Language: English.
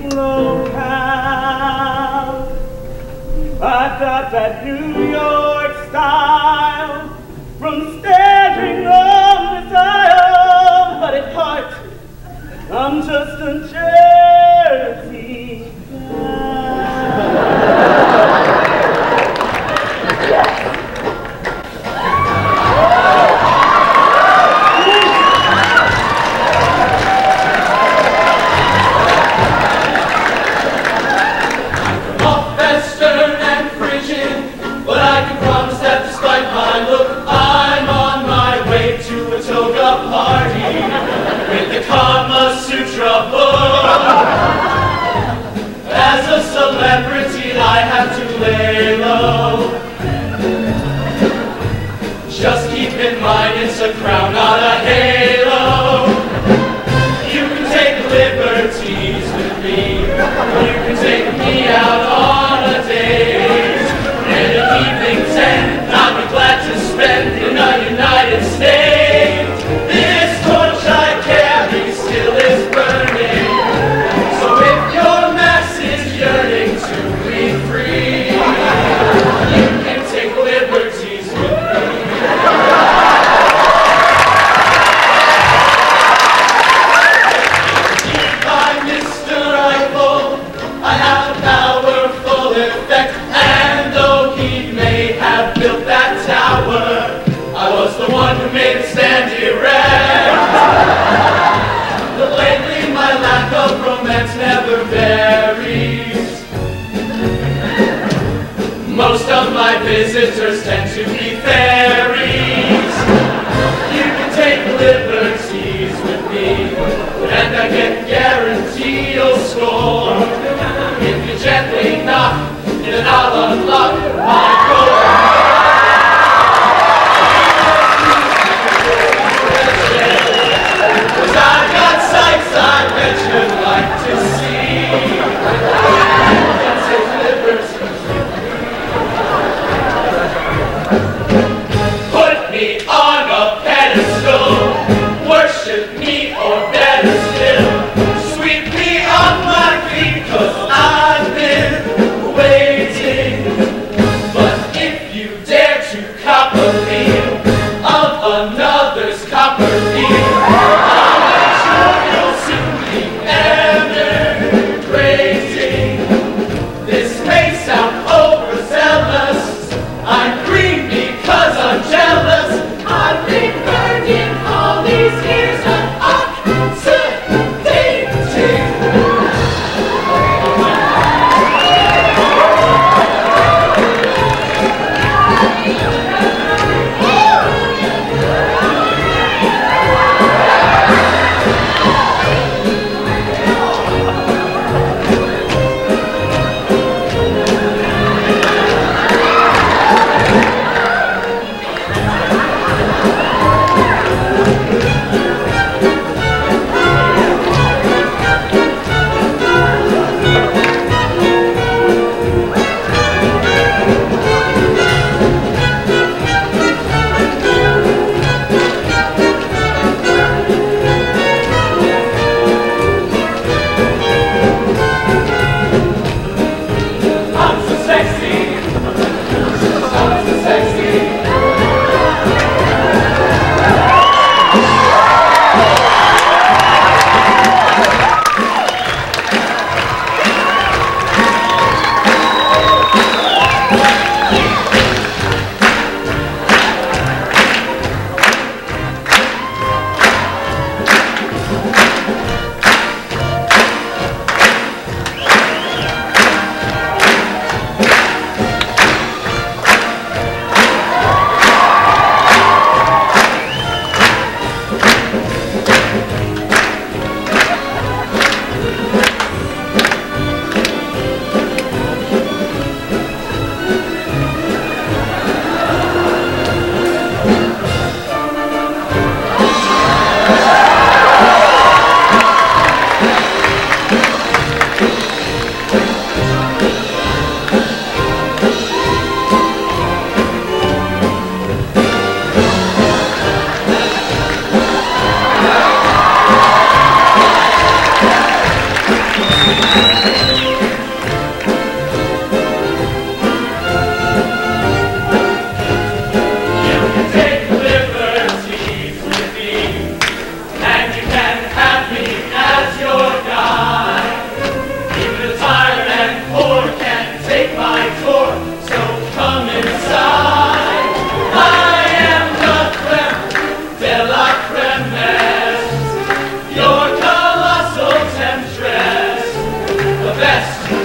locale. I've got that New York style from standing on this aisle, but at heart, I'm just a Jersey celebrity, I have to lay low. Just keep in mind it's a crown, not a halo. You can take liberties with me. You can take me out on a date. And an evening's end, I'll be glad to spend in the United States. This torch I carry still is burning. So if your mass is yearning to be free, you can take liberties with me. By Mr. Eiffel, I have a powerful effect, and though he may have built that tower, I was the one who made it stand erect. But lately my lack of romance never varies. Most of my visitors tend to be fairies. You can take liberties with me, and I can guarantee you'll score. If you gently knock, then I'll unlock my door. Cause I've got sights I bet you'd like to see. You can take liberties. Put me on a pedestal, worship me, or better still, sweep me off my feet, cause I've been waiting. But if Best